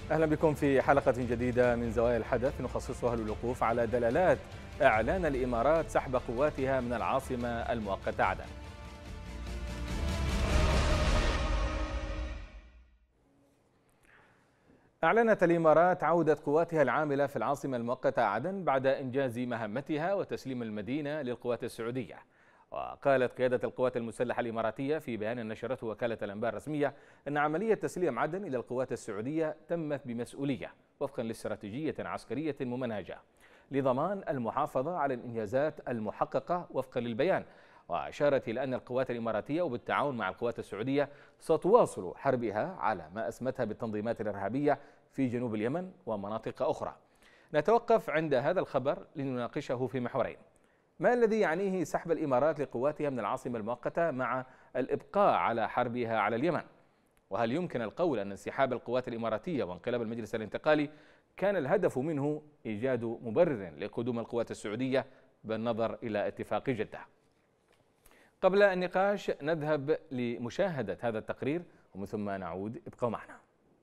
أهلا بكم في حلقة جديدة من زوايا الحدث نخصصها للوقوف على دلالات إعلان الإمارات سحب قواتها من العاصمة المؤقتة عدن. أعلنت الإمارات عودة قواتها العاملة في العاصمة المؤقتة عدن بعد إنجاز مهمتها وتسليم المدينة للقوات السعودية. وقالت قيادة القوات المسلحة الإماراتية في بيان نشرته وكالة الأنباء الرسمية أن عملية تسليم عدن إلى القوات السعودية تمت بمسؤولية وفقا لاستراتيجية عسكرية ممنهجة لضمان المحافظة على الإنجازات المحققة وفقا للبيان. وأشارت إلى أن القوات الإماراتية وبالتعاون مع القوات السعودية ستواصل حربها على ما أسمتها بالتنظيمات الإرهابية في جنوب اليمن ومناطق أخرى. نتوقف عند هذا الخبر لنناقشه في محورين: ما الذي يعنيه سحب الإمارات لقواتها من العاصمة المؤقتة مع الإبقاء على حربها على اليمن؟ وهل يمكن القول أن انسحاب القوات الإماراتية وانقلاب المجلس الانتقالي كان الهدف منه إيجاد مبرر لقدوم القوات السعودية بالنظر إلى اتفاق جدة؟ قبل النقاش نذهب لمشاهدة هذا التقرير ومن ثم نعود. ابقوا معنا.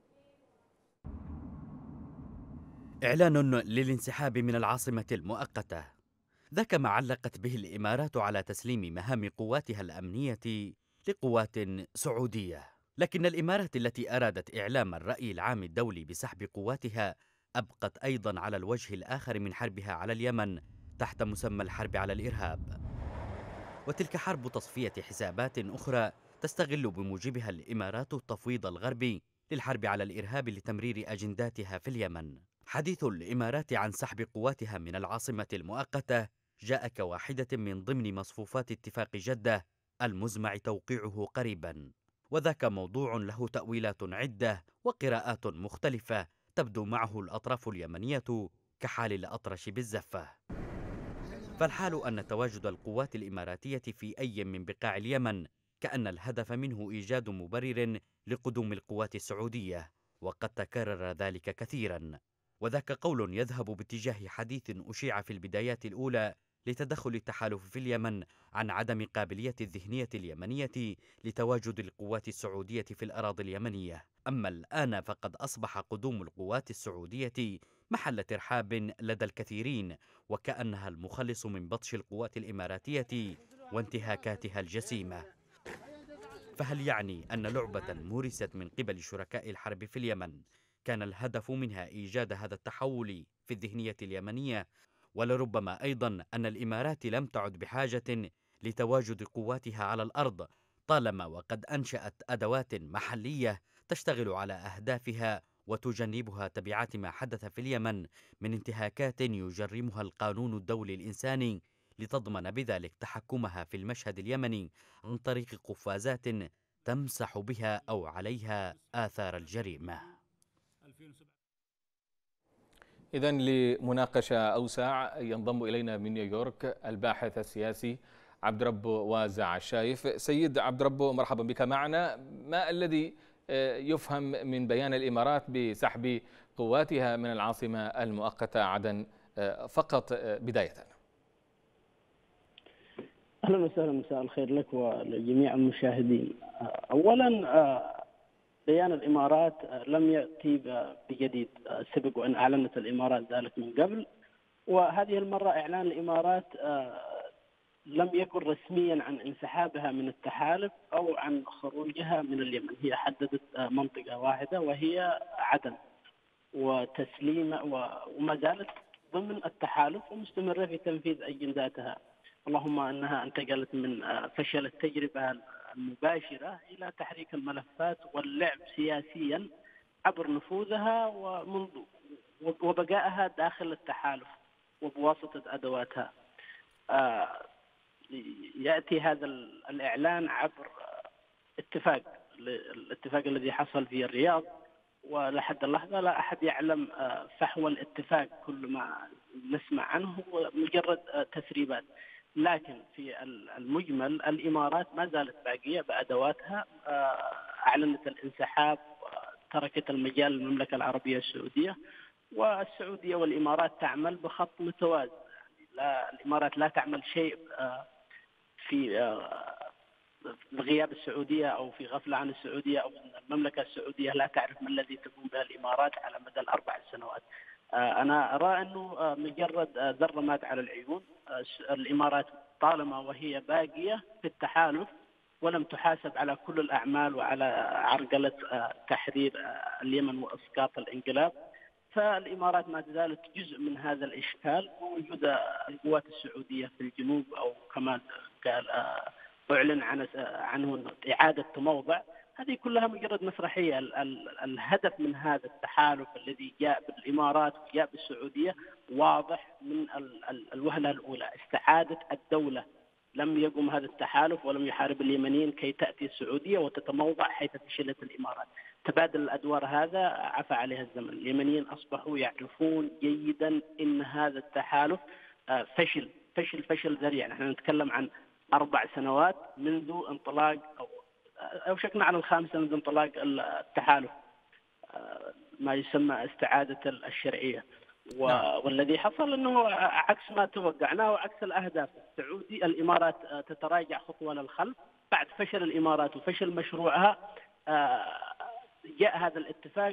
إعلان للانسحاب من العاصمة المؤقتة، ذاك ما علقت به الإمارات على تسليم مهام قواتها الأمنية لقوات سعودية. لكن الإمارات التي أرادت إعلام الرأي العام الدولي بسحب قواتها أبقت أيضا على الوجه الآخر من حربها على اليمن تحت مسمى الحرب على الإرهاب، وتلك حرب تصفية حسابات أخرى تستغل بموجبها الإمارات التفويض الغربي للحرب على الإرهاب لتمرير أجنداتها في اليمن. حديث الإمارات عن سحب قواتها من العاصمة المؤقتة جاء كواحدة من ضمن مصفوفات اتفاق جدة المزمع توقيعه قريبا، وذاك موضوع له تأويلات عدة وقراءات مختلفة تبدو معه الأطراف اليمنية كحال الأطرش بالزفة. فالحال أن تواجد القوات الإماراتية في أي من بقاع اليمن كأن الهدف منه إيجاد مبرر لقدوم القوات السعودية، وقد تكرر ذلك كثيرا، وذاك قول يذهب باتجاه حديث أشيع في البدايات الأولى لتدخل التحالف في اليمن عن عدم قابلية الذهنية اليمنية لتواجد القوات السعودية في الأراضي اليمنية. أما الآن فقد أصبح قدوم القوات السعودية محل ترحاب لدى الكثيرين، وكأنها المخلص من بطش القوات الإماراتية وانتهاكاتها الجسيمة. فهل يعني أن لعبة مورست من قبل شركاء الحرب في اليمن كان الهدف منها إيجاد هذا التحول في الذهنية اليمنية؟ ولربما أيضا أن الإمارات لم تعد بحاجة لتواجد قواتها على الأرض طالما وقد أنشأت أدوات محلية تشتغل على أهدافها وتجنبها تبعات ما حدث في اليمن من انتهاكات يجرمها القانون الدولي الإنساني، لتضمن بذلك تحكمها في المشهد اليمني عن طريق قفازات تمسح بها أو عليها آثار الجريمة. إذن لمناقشة أوسع ينضم إلينا من نيويورك الباحث السياسي عبد رب وازع الشايف. سيد عبد رب، مرحبا بك معنا. ما الذي يفهم من بيان الإمارات بسحب قواتها من العاصمة المؤقتة عدن فقط بداية؟ أهلا وسهلا، مساء الخير لك ولجميع المشاهدين. أولا، بيان الإمارات لم يأتي بجديد، سبق وأن أعلنت الإمارات ذلك من قبل، وهذه المرة إعلان الإمارات لم يكن رسميا عن انسحابها من التحالف أو عن خروجها من اليمن. هي حددت منطقة واحدة وهي عدن وتسليم، وما زالت ضمن التحالف ومستمرة في تنفيذ أجنداتها، اللهم أنها انتقلت من فشل التجربة المباشرة إلى تحريك الملفات واللعب سياسيا عبر نفوذها وبقائها داخل التحالف وبواسطة أدواتها. يأتي هذا الإعلان عبر الاتفاق الذي حصل في الرياض، ولحد اللحظة لا أحد يعلم فحوى الاتفاق، كل ما نسمع عنه هو مجرد تسريبات. لكن في المجمل الإمارات ما زالت باقية بأدواتها، أعلنت الانسحاب وتركت المجال للمملكة العربية السعودية، والسعودية والإمارات تعمل بخط متوازي. لا، الإمارات لا تعمل شيء في بغياب السعودية أو في غفلة عن السعودية أو أن المملكة السعودية لا تعرف ما الذي تقوم به الإمارات على مدى الأربع سنوات. أنا أرى أنه مجرد ذرة مات على العيون. الإمارات طالما وهي باقية في التحالف ولم تحاسب على كل الأعمال وعلى عرقلة تحرير اليمن وإسقاط الانقلاب، فالإمارات ما زالت جزء من هذا الإشكال. ووجود القوات السعودية في الجنوب أو كما قال أعلن عنه إعادة تموضع، هذه كلها مجرد مسرحية. الهدف من هذا التحالف الذي جاء بالإمارات وجاء بالسعودية واضح من الوهلة الأولى، استعادة الدولة. لم يقم هذا التحالف ولم يحارب اليمنيين كي تأتي السعودية وتتموضع حيث فشلت الإمارات. تبادل الأدوار هذا عفى عليها الزمن. اليمنيين أصبحوا يعرفون جيدا أن هذا التحالف فشل فشل فشل ذريع. نحن نتكلم عن 4 سنوات منذ انطلاق أو شكنا على الخامسة منذ انطلاق التحالف، ما يسمى استعادة الشرعية. والذي حصل أنه عكس ما توقعناه وعكس الأهداف. الإمارات تتراجع خطوة للخلف بعد فشل الإمارات وفشل مشروعها. جاء هذا الاتفاق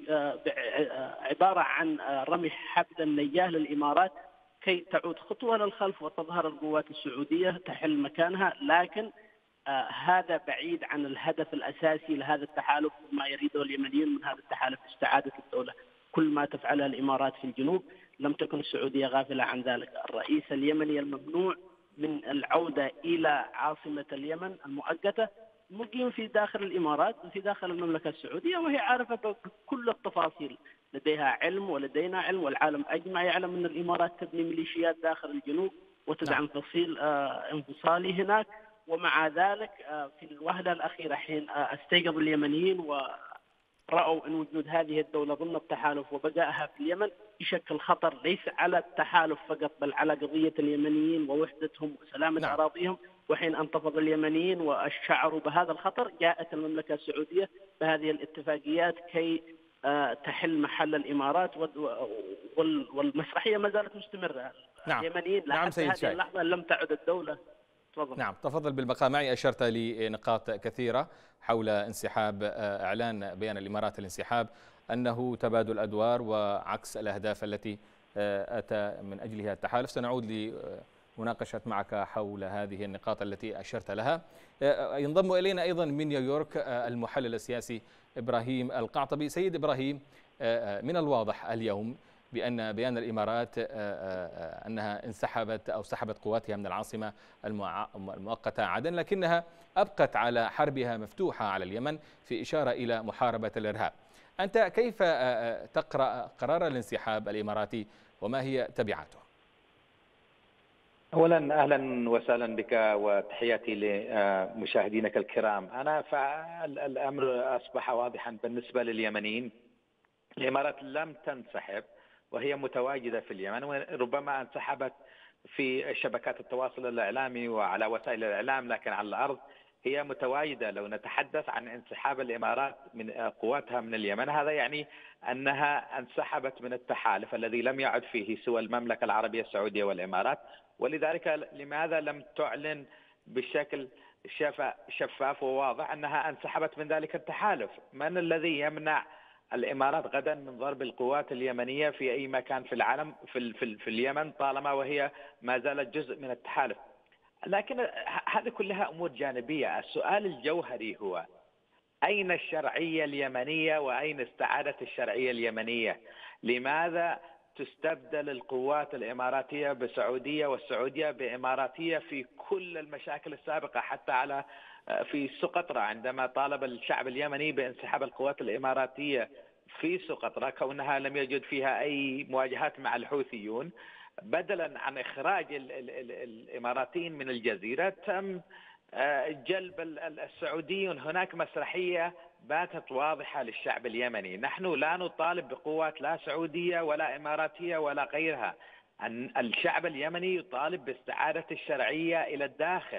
عبارة عن رمي حبل النياه للإمارات كي تعود خطوة للخلف وتظهر القوات السعودية تحل مكانها. لكن هذا بعيد عن الهدف الأساسي لهذا التحالف وما يريده اليمنيين من هذا التحالف، استعادة الدولة. كل ما تفعله الإمارات في الجنوب لم تكن السعودية غافلة عن ذلك. الرئيس اليمني الممنوع من العودة إلى عاصمة اليمن المؤقتة مقيم في داخل الإمارات وفي داخل المملكة السعودية، وهي عارفة بكل التفاصيل. لديها علم ولدينا علم والعالم أجمع يعلم أن الإمارات تبني ميليشيات داخل الجنوب وتدعم فصيل انفصالي هناك. ومع ذلك في الوهلة الأخيرة حين استيقظ اليمنيين ورأوا أن وجود هذه الدولة ضمن التحالف وبقائها في اليمن يشكل خطر ليس على التحالف فقط بل على قضية اليمنيين ووحدتهم وسلامة أراضيهم. وحين انتفض اليمنيين وشعروا بهذا الخطر جاءت المملكة السعودية بهذه الاتفاقيات كي تحل محل الإمارات، والمسرحية ما زالت مستمرة. اليمنيين لحد هذه اللحظة لم تعد الدولة. تفضل. نعم تفضل بالبقاء معي. أشرت لنقاط كثيرة حول انسحاب، إعلان بيان الإمارات الانسحاب أنه تبادل أدوار وعكس الأهداف التي أتى من أجلها التحالف. سنعود لمناقشة معك حول هذه النقاط التي أشرت لها. ينضم إلينا أيضا من نيويورك المحلل السياسي إبراهيم القعطبي. سيد إبراهيم، من الواضح اليوم بأن بيان الإمارات أنها انسحبت أو سحبت قواتها من العاصمة المؤقتة عدن، لكنها أبقت على حربها مفتوحة على اليمن في إشارة إلى محاربة الإرهاب. أنت كيف تقرأ قرار الانسحاب الإماراتي وما هي تبعاته؟ أولا أهلا وسهلا بك وتحياتي لمشاهدينك الكرام. الأمر أصبح واضحا بالنسبة لليمنيين. الإمارات لم تنسحب وهي متواجدة في اليمن، وربما انسحبت في شبكات التواصل الإعلامي وعلى وسائل الإعلام، لكن على الأرض هي متواجدة. لو نتحدث عن انسحاب الإمارات من قواتها من اليمن، هذا يعني أنها انسحبت من التحالف الذي لم يعد فيه سوى المملكة العربية السعودية والإمارات. ولذلك لماذا لم تعلن بشكل شفاف وواضح أنها انسحبت من ذلك التحالف؟ من الذي يمنع الإمارات غدا من ضرب القوات اليمنية في أي مكان في العالم في اليمن طالما وهي ما زالت جزء من التحالف؟ لكن هذه كلها أمور جانبية. السؤال الجوهري هو أين الشرعية اليمنية وأين استعادة الشرعية اليمنية؟ لماذا تستبدل القوات الإماراتية بسعودية والسعودية بإماراتية في كل المشاكل السابقة؟ حتى في سقطرى عندما طالب الشعب اليمني بانسحاب القوات الإماراتية في سقطرى كونها لم يوجد فيها أي مواجهات مع الحوثيون، بدلا عن إخراج الإماراتيين من الجزيرة تم جلب السعوديين. هناك مسرحية باتت واضحة للشعب اليمني. نحن لا نطالب بقوات لا سعودية ولا إماراتية ولا غيرها. الشعب اليمني يطالب باستعادة الشرعية إلى الداخل.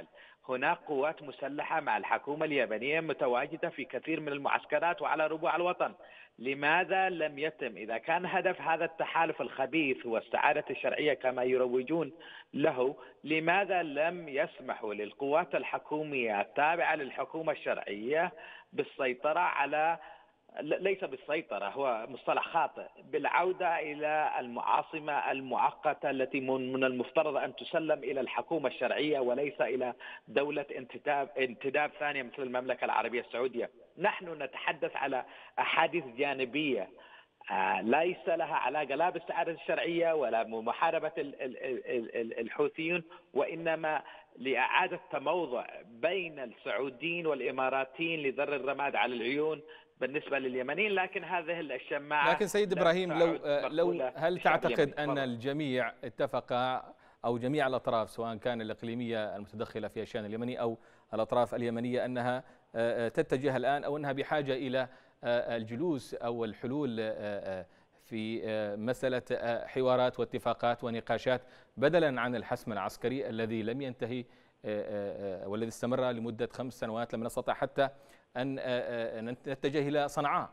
هناك قوات مسلحة مع الحكومة اليمنية متواجدة في كثير من المعسكرات وعلى ربوع الوطن. لماذا لم يتم، إذا كان هدف هذا التحالف الخبيث هو استعادة الشرعية كما يروجون له، لماذا لم يسمحوا للقوات الحكومية التابعة للحكومة الشرعية بالسيطرة على، ليس بالسيطرة، هو مصطلح خاطئ، بالعودة إلى العاصمة المؤقتة التي من المفترض أن تسلم إلى الحكومة الشرعية وليس إلى دولة انتداب ثانية مثل المملكة العربية السعودية. نحن نتحدث على أحاديث جانبية ليس لها علاقة لا باستعادة الشرعية ولا بمحاربة الحوثيين، وإنما لإعادة تموضع بين السعوديين والإماراتيين لذر الرماد على العيون بالنسبة لليمنيين. لكن هذه الشماعة، لكن سيد إبراهيم، لو هل تعتقد أن الجميع اتفق، أو جميع الأطراف سواء كان الإقليمية المتدخلة في الشأن اليمني أو الأطراف اليمنية، أنها تتجه الآن أو أنها بحاجة إلى الجلوس أو الحلول في مسألة حوارات واتفاقات ونقاشات بدلا عن الحسم العسكري الذي لم ينتهي والذي استمر لمدة 5 سنوات، لم نستطع حتى أن نتجه إلى صنعاء؟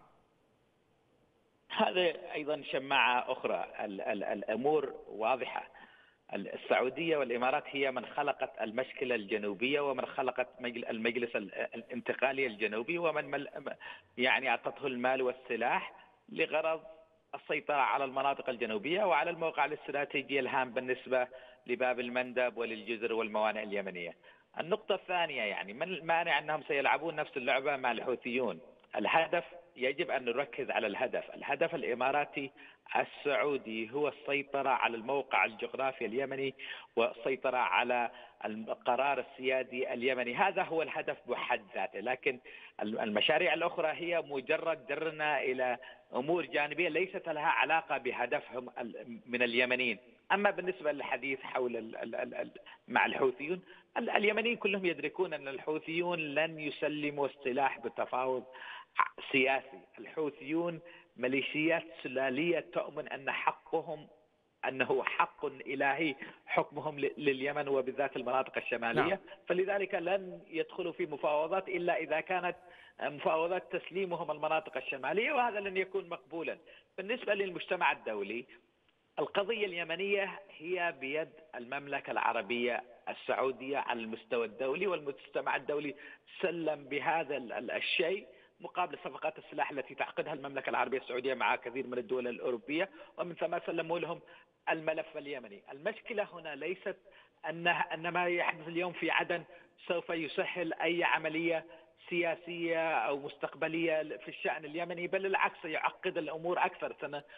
هذا أيضا شماعة أخرى. الأمور واضحة. السعودية والإمارات هي من خلقت المشكلة الجنوبية ومن خلقت المجلس الانتقالي الجنوبي، ومن يعني أعطته المال والسلاح لغرض السيطرة على المناطق الجنوبية وعلى الموقع الاستراتيجي الهام بالنسبة لباب المندب وللجزر والموانئ اليمنية. النقطة الثانية، يعني من المانع أنهم سيلعبون نفس اللعبة مع الحوثيون؟ الهدف يجب أن نركز على الهدف الإماراتي السعودي هو السيطرة على الموقع الجغرافي اليمني والسيطرة على القرار السيادي اليمني. هذا هو الهدف بحد ذاته، لكن المشاريع الأخرى هي مجرد درنا إلى أمور جانبية ليست لها علاقة بهدفهم من اليمنيين. أما بالنسبة للحديث حول مع الحوثيون، اليمنيين كلهم يدركون أن الحوثيون لن يسلموا السلاح بتفاوض سياسي. الحوثيون ميليشيات سلالية تؤمن أن حقهم، أنه حق إلهي حكمهم لليمن وبالذات المناطق الشمالية. نعم. فلذلك لن يدخلوا في مفاوضات إلا إذا كانت مفاوضات تسليمهم المناطق الشمالية، وهذا لن يكون مقبولا. بالنسبة للمجتمع الدولي، القضية اليمنية هي بيد المملكة العربية السعودية على المستوى الدولي، والمجتمع الدولي سلم بهذا الشيء مقابل صفقات السلاح التي تعقدها المملكة العربية السعودية مع كثير من الدول الأوروبية، ومن ثم سلموا لهم الملف اليمني. المشكلة هنا ليست أن ما يحدث اليوم في عدن سوف يسهل أي عملية سياسية أو مستقبلية في الشأن اليمني، بل العكس يعقد الأمور أكثر.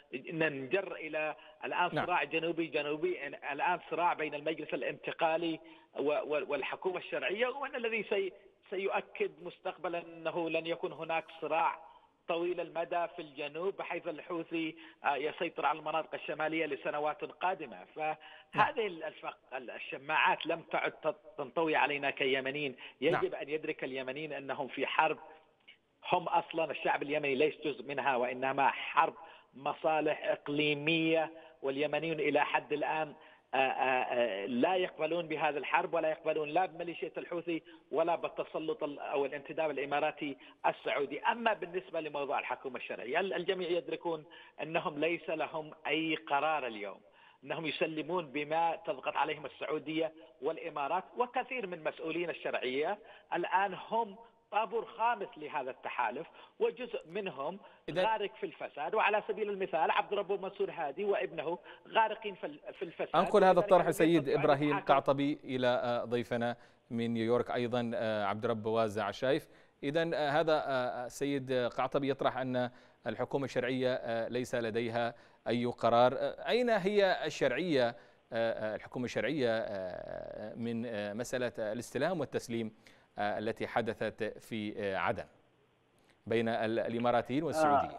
ننجر إلى الآن صراع جنوبي، الآن صراع بين المجلس الانتقالي والحكومة الشرعية، وأن الذي سيؤكد مستقبلا أنه لن يكون هناك صراع طويل المدى في الجنوب بحيث الحوثي يسيطر على المناطق الشمالية لسنوات قادمة. فهذه الشماعات لم تعد تنطوي علينا كيمنيين. يجب أن يدرك اليمنيين أنهم في حرب، هم أصلا الشعب اليمني ليس جزء منها، وإنما حرب مصالح إقليمية، واليمنيون إلى حد الآن لا يقبلون بهذا الحرب، ولا يقبلون لا بميليشيا الحوثي ولا بالتسلط أو الانتداب الإماراتي السعودي. أما بالنسبة لموضوع الحكومة الشرعية، الجميع يدركون أنهم ليس لهم أي قرار اليوم، أنهم يسلمون بما تضغط عليهم السعودية والإمارات، وكثير من مسؤولين الشرعية الآن هم طابور خامس لهذا التحالف، وجزء منهم غارق في الفساد. وعلى سبيل المثال عبد الرب منصور هادي وابنه غارقين في الفساد. أنقل هذا الطرح سيد إبراهيم قعطبي إلى ضيفنا من نيويورك أيضا عبد الرب وازع الشايف. إذن هذا سيد قعطبي يطرح أن الحكومة الشرعية ليس لديها أي قرار. أين هي الشرعية، الحكومة الشرعية من مسألة الاستلام والتسليم التي حدثت في عدن بين الإماراتيين والسعوديين؟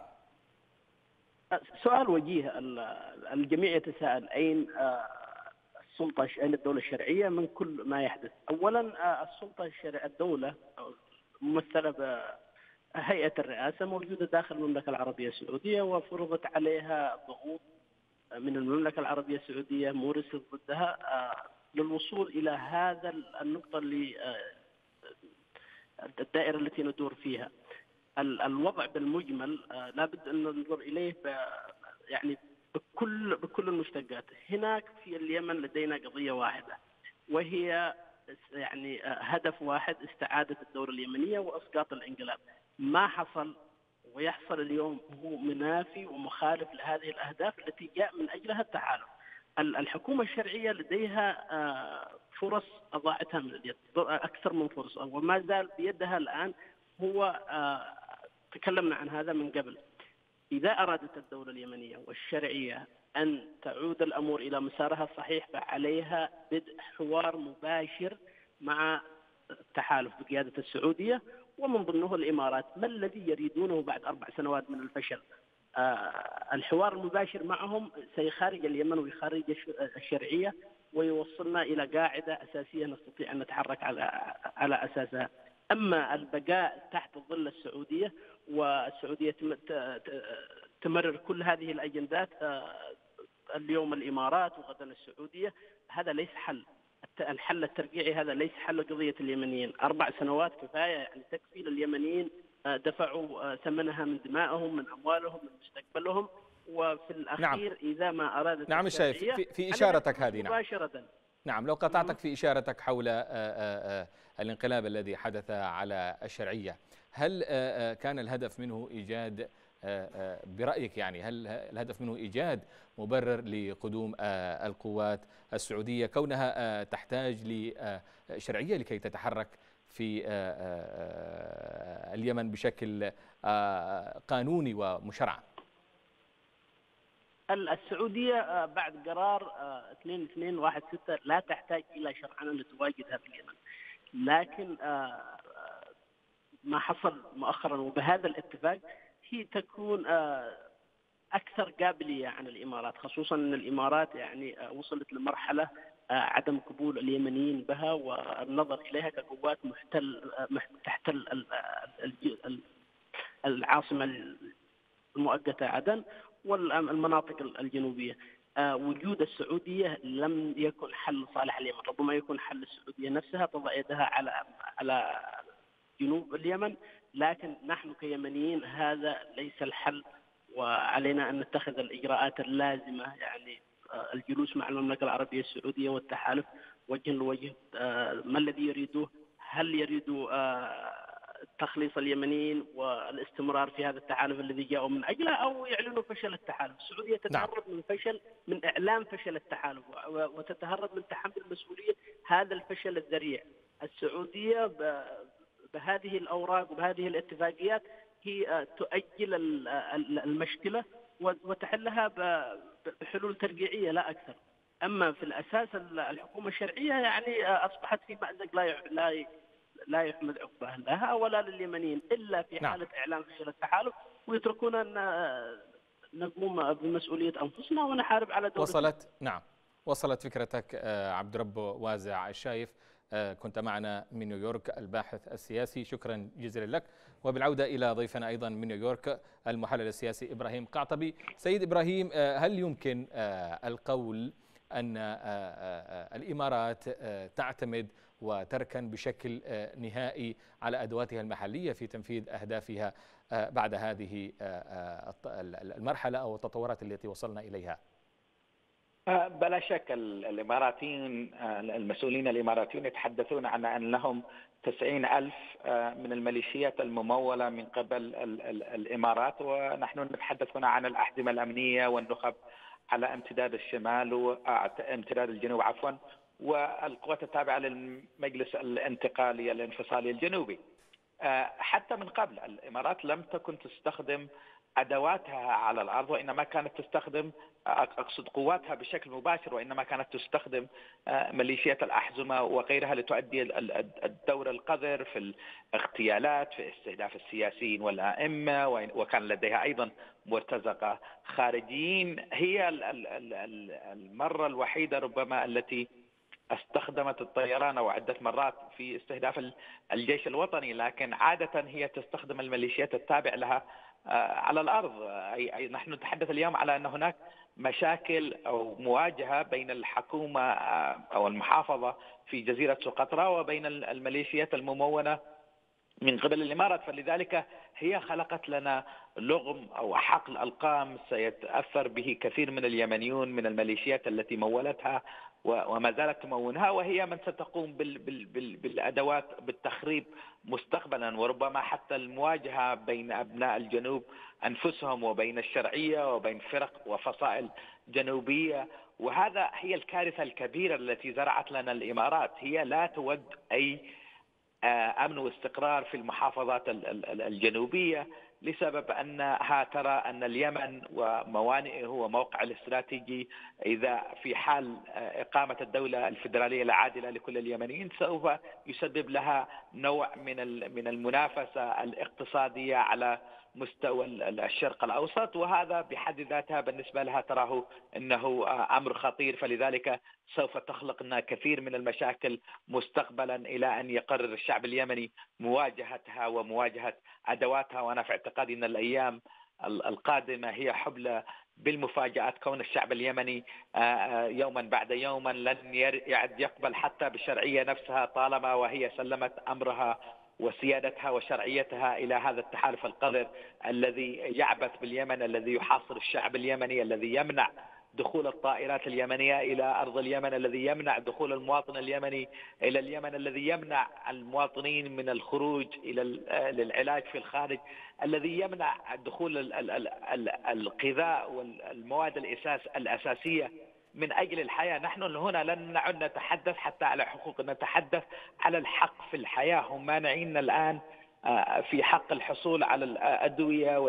سؤال وجيه. الجميع يتساءل أين السلطة، أين الدولة الشرعية من كل ما يحدث؟ أولا السلطة الشرعية، الدولة ممثلة بهيئة الرئاسة موجودة داخل المملكة العربية السعودية، وفرضت عليها ضغوط من المملكة العربية السعودية مورست ضدها للوصول إلى هذا النقطة اللي الدائرة التي ندور فيها. الوضع بالمجمل لابد أن ننظر إليه يعني بكل المشتقات. هناك في اليمن لدينا قضية واحدة، وهي يعني هدف واحد: استعادة الدولة اليمنية وإسقاط الانقلاب. ما حصل ويحصل اليوم هو منافي ومخالف لهذه الأهداف التي جاء من أجلها التحالف. الحكومة الشرعية لديها فرص أضاعتها من اليد، أكثر من فرصة، وما زال بيدها الآن. هو تكلمنا عن هذا من قبل. إذا أرادت الدولة اليمنية والشرعية أن تعود الأمور إلى مسارها الصحيح، فعليها بدء حوار مباشر مع التحالف بقيادة السعودية ومن ضمنه الإمارات. ما الذي يريدونه بعد 4 سنوات من الفشل؟ الحوار المباشر معهم سيخرج اليمن ويخرج الشرعية ويوصلنا إلى قاعدة أساسية نستطيع أن نتحرك على أساسها. أما البقاء تحت ظل السعودية، والسعودية تمرر كل هذه الأجندات، اليوم الإمارات وغدا السعودية، هذا ليس حل. الحل الترجيعي هذا ليس حل قضية اليمنيين. 4 سنوات كفاية، يعني تكفي لليمنيين. دفعوا ثمنها من دمائهم، من أموالهم، من مستقبلهم، وفي الأخير نعم. إذا ما أرادت نعم الشايف، في إشارتك هذه. نعم مباشرة. نعم، لو قطعتك في إشارتك حول الانقلاب الذي حدث على الشرعية، هل كان الهدف منه إيجاد، برأيك يعني، هل الهدف منه إيجاد مبرر لقدوم القوات السعودية كونها تحتاج لشرعية لكي تتحرك في اليمن بشكل قانوني ومشرع؟ السعودية بعد قرار 2216 لا تحتاج إلى شرعنة لتواجدها في اليمن، لكن ما حصل مؤخرا وبهذا الاتفاق هي تكون أكثر قابلية عن الإمارات، خصوصا أن الإمارات يعني وصلت لمرحلة عدم قبول اليمنيين بها والنظر إليها كقوات تحتل العاصمة المؤقتة عدن والمناطق الجنوبية. وجود السعودية لم يكن حل صالح اليمن، ربما يكون حل السعودية نفسها تضع يدها على جنوب اليمن، لكن نحن كيمنيين هذا ليس الحل، وعلينا أن نتخذ الإجراءات اللازمة، يعني الجلوس مع المملكة العربية السعودية والتحالف وجها لوجه. ما الذي يريدوه؟ هل يريدوا تخليص اليمنيين والاستمرار في هذا التحالف الذي جاءوا من أجله، أو يعلنوا فشل التحالف؟ السعودية تتهرب من إعلان فشل التحالف وتتهرب من تحمل مسؤولية هذا الفشل الذريع. السعودية بهذه الأوراق وبهذه الاتفاقيات هي تؤجل المشكلة وتحلها بحلول ترقيعية لا أكثر. أما في الأساس الحكومة الشرعية يعني أصبحت في مأزق لا يحمد عقباه لها ولا لليمنيين إلا في حالة إعلان فشل التحالف، ويتركون أن نقوم بمسؤولية أنفسنا ونحارب على دولة. وصلت فكرتك عبد الرب وازع الشايف، كنت معنا من نيويورك الباحث السياسي، شكرا جزيلا لك. وبالعودة إلى ضيفنا أيضا من نيويورك المحلل السياسي إبراهيم قعطبي. سيد إبراهيم، هل يمكن القول أن الإمارات تعتمد وتركن بشكل نهائي على أدواتها المحلية في تنفيذ أهدافها بعد هذه المرحلة أو التطورات التي وصلنا إليها؟ بلا شك الإماراتيين، المسؤولين الإماراتيون يتحدثون عن أن لهم 90,000 من الميليشيات الممولة من قبل الإمارات، ونحن نتحدث هنا عن الأحزمة الأمنية والنخب على امتداد الشمال وامتداد الجنوب والقوات التابعة للمجلس الانتقالي الانفصالي الجنوبي. حتى من قبل الإمارات لم تكن تستخدم أدواتها على الأرض، وإنما كانت تستخدم، أقصد قواتها بشكل مباشر، وإنما كانت تستخدم ميليشيات الأحزمة وغيرها لتؤدي الدور القذر في الاغتيالات، في استهداف السياسيين والأئمة، وكان لديها أيضا مرتزقة خارجيين. هي المرة الوحيدة ربما التي استخدمت الطيران أو عدة مرات في استهداف الجيش الوطني، لكن عادة هي تستخدم الميليشيات التابع لها على الأرض. أي نحن نتحدث اليوم على أن هناك مشاكل أو مواجهة بين الحكومة أو المحافظة في جزيرة سقطرى وبين الميليشيات الممونة من قبل الإمارات، فلذلك هي خلقت لنا لغم أو حقل ألقام سيتأثر به كثير من اليمنيون من الميليشيات التي مولتها وما زالت تمونها، وهي من ستقوم بالأدوات بالتخريب مستقبلا، وربما حتى المواجهة بين أبناء الجنوب أنفسهم وبين الشرعية وبين فرق وفصائل جنوبية. وهذا هي الكارثة الكبيرة التي زرعت لنا الإمارات. هي لا تود أي أمن واستقرار في المحافظات الجنوبية لسبب أنها ترى أن اليمن وموانئه وموقع الاستراتيجي إذا في حال إقامة الدولة الفيدرالية العادلة لكل اليمنيين سوف يسبب لها نوع من المنافسة الاقتصادية على مستوى الشرق الأوسط، وهذا بحد ذاتها بالنسبة لها تراه أنه أمر خطير، فلذلك سوف تخلق لنا كثير من المشاكل مستقبلا إلى أن يقرر الشعب اليمني مواجهتها ومواجهة أدواتها. وأنا في اعتقادي أن الأيام القادمة هي حبلى بالمفاجآت، كون الشعب اليمني يوما بعد يوم لن يعد يقبل حتى بالشرعية نفسها طالما وهي سلمت أمرها وسيادتها وشرعيتها إلى هذا التحالف القذر الذي يعبث باليمن، الذي يحاصر الشعب اليمني، الذي يمنع دخول الطائرات اليمنية إلى أرض اليمن، الذي يمنع دخول المواطن اليمني إلى اليمن، الذي يمنع المواطنين من الخروج للعلاج في الخارج، الذي يمنع دخول الغذاء والمواد الأساسية من أجل الحياة. نحن هنا لن نعد نتحدث حتى على حقوق، نتحدث على الحق في الحياة. هم مانعين الآن في حق الحصول على الأدوية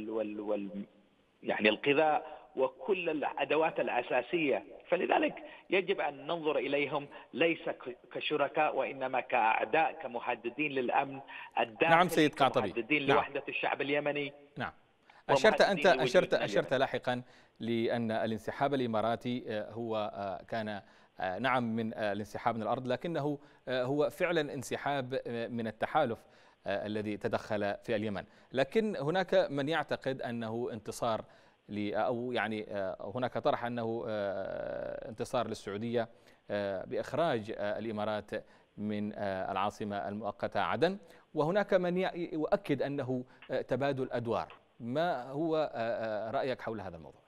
يعني الغذاء وكل الأدوات الأساسية، فلذلك يجب أن ننظر إليهم ليس كشركاء وإنما كأعداء، كمهددين للأمن الداخلي. نعم سيد قعطبي. كمهددين لوحدة الشعب اليمني. نعم. أشرت لاحقا لأن الانسحاب الإماراتي هو كان نعم من الانسحاب من الأرض، لكنه هو فعلا انسحاب من التحالف الذي تدخل في اليمن. لكن هناك من يعتقد أنه انتصار أو يعني هناك طرح أنه انتصار للسعودية بإخراج الإمارات من العاصمة المؤقتة عدن، وهناك من يؤكد أنه تبادل أدوار. ما هو رأيك حول هذا الموضوع؟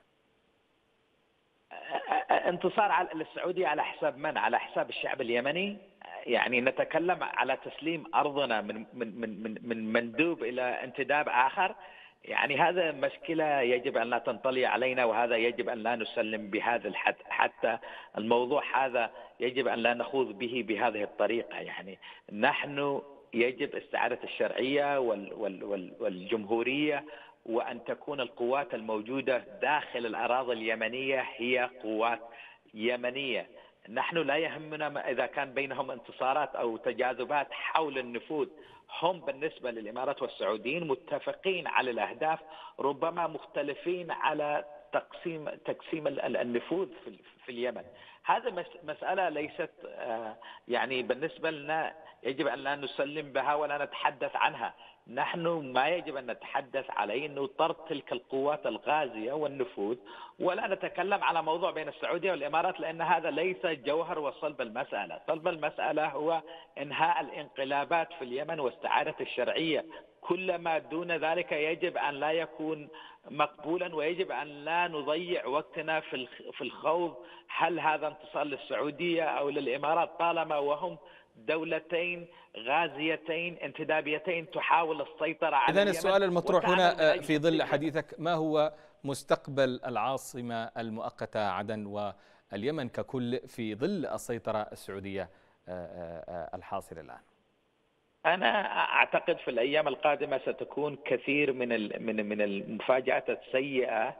انتصار للسعودية على حساب من؟ على حساب الشعب اليمني؟ يعني نتكلم على تسليم أرضنا من مندوب إلى انتداب آخر. يعني هذا مشكلة يجب أن لا تنطلي علينا، وهذا يجب أن لا نسلم بهذا الحد. حتى الموضوع هذا يجب أن لا نخوض به بهذه الطريقة. يعني نحن يجب استعادة الشرعية والجمهورية، وأن تكون القوات الموجودة داخل الأراضي اليمنية هي قوات يمنية. نحن لا يهمنا إذا كان بينهم انتصارات أو تجاذبات حول النفوذ. هم بالنسبة للإمارات والسعوديين متفقين على الأهداف، ربما مختلفين على تقسيم النفوذ في اليمن. هذا مسألة ليست يعني بالنسبة لنا يجب أن لا نسلم بها ولا نتحدث عنها. نحن ما يجب أن نتحدث عليه أنه طرد تلك القوات الغازية والنفوذ، ولا نتكلم على موضوع بين السعودية والإمارات، لأن هذا ليس جوهر وصلب المسألة. صلب المسألة هو إنهاء الانقلابات في اليمن واستعادة الشرعية. كل ما دون ذلك يجب أن لا يكون مقبولا، ويجب أن لا نضيع وقتنا في الخوض هل هذا انتصار للسعودية أو للإمارات، طالما وهم دولتين غازيتين انتدابيتين تحاول السيطرة على اليمن. إذن السؤال المطروح هنا في ظل حديثك، ما هو مستقبل العاصمة المؤقتة عدن واليمن ككل في ظل السيطرة السعودية الحاصلة الآن؟ أنا أعتقد في الأيام القادمة ستكون كثير من المفاجآت السيئة.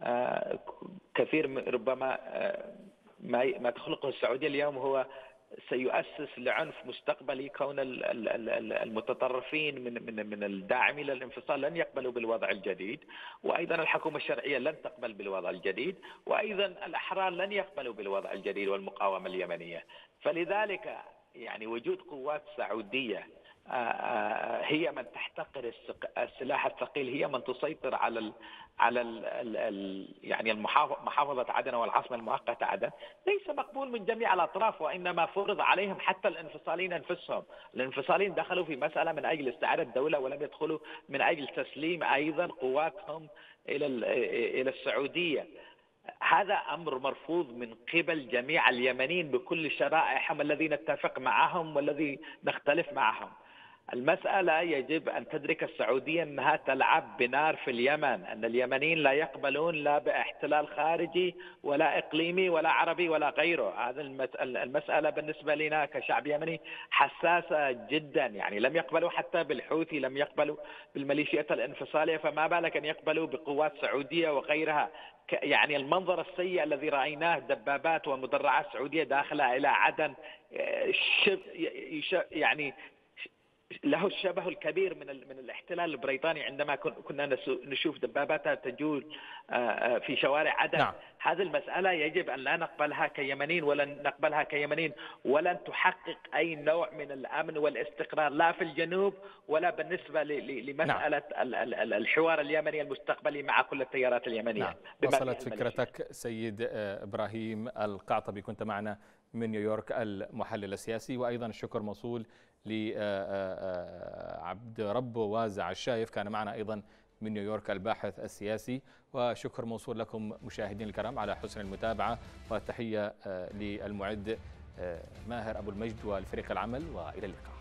كثير ربما ما تخلقه السعودية اليوم هو سيؤسس لعنف مستقبلي، كون المتطرفين من الداعمين للانفصال لن يقبلوا بالوضع الجديد، وأيضا الحكومة الشرعية لن تقبل بالوضع الجديد، وأيضا الأحرار لن يقبلوا بالوضع الجديد والمقاومة اليمنية. فلذلك يعني وجود قوات سعودية هي من تحتقر السلاح الثقيل، هي من تسيطر على يعني محافظة عدن والعاصمة المؤقتة عدن، ليس مقبول من جميع الأطراف، وإنما فرض عليهم حتى الانفصاليين أنفسهم. الانفصاليين دخلوا في مسألة من أجل استعادة الدولة، ولم يدخلوا من أجل تسليم أيضا قواتهم إلى السعودية. هذا أمر مرفوض من قبل جميع اليمنيين بكل شرائحهم، الذي نتفق معهم والذي نختلف معهم. المسألة يجب أن تدرك السعودية أنها تلعب بنار في اليمن، أن اليمنيين لا يقبلون لا باحتلال خارجي ولا إقليمي ولا عربي ولا غيره. هذا المسألة بالنسبة لنا كشعب يمني حساسة جدا، يعني لم يقبلوا حتى بالحوثي، لم يقبلوا بالميليشيات الانفصالية، فما بالك أن يقبلوا بقوات سعودية وغيرها. يعني المنظر السيء الذي رأيناه، دبابات ومدرعات سعودية داخلة إلى عدن، يعني له الشبه الكبير من الاحتلال البريطاني عندما كنا نشوف دباباتها تجول في شوارع عدن. نعم. هذه المسألة يجب أن لا نقبلها كيمنيين، ولن نقبلها كيمنيين، ولن تحقق أي نوع من الأمن والاستقرار لا في الجنوب ولا بالنسبة لمسألة الحوار اليمني المستقبلي مع كل التيارات اليمنية. نعم. وصلت فكرتك سيد إبراهيم القعطبي، كنت معنا من نيويورك المحلل السياسي. وأيضا الشكر موصول لعبد رب وازع الشايف، كان معنا أيضا من نيويورك الباحث السياسي. وشكر موصول لكم مشاهدين الكرام على حسن المتابعة، والتحية للمعد ماهر أبو المجد والفريق العمل، وإلى اللقاء.